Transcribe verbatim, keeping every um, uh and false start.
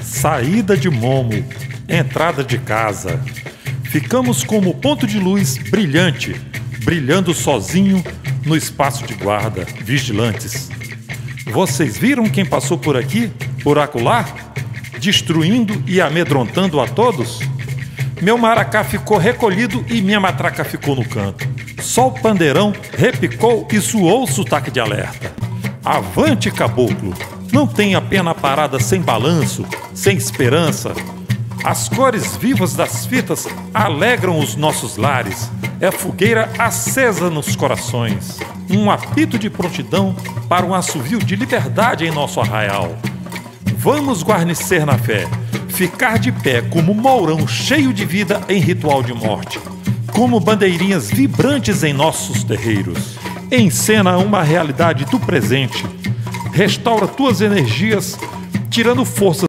Saída de Momo, entrada de casa. Ficamos como ponto de luz brilhante, brilhando sozinho no espaço de guarda, vigilantes. Vocês viram quem passou por aqui, por acolá, destruindo e amedrontando a todos? Meu maracá ficou recolhido e minha matraca ficou no canto. Só o pandeirão repicou e suou o sotaque de alerta. Avante, caboclo! Não tenha pena parada sem balanço, sem esperança. As cores vivas das fitas alegram os nossos lares. É fogueira acesa nos corações. Um apito de prontidão para um assovio de liberdade em nosso arraial. Vamos guarnecer na fé, ficar de pé como mourão cheio de vida em ritual de morte, como bandeirinhas vibrantes em nossos terreiros. Encena uma realidade do presente. Restaura tuas energias, tirando forças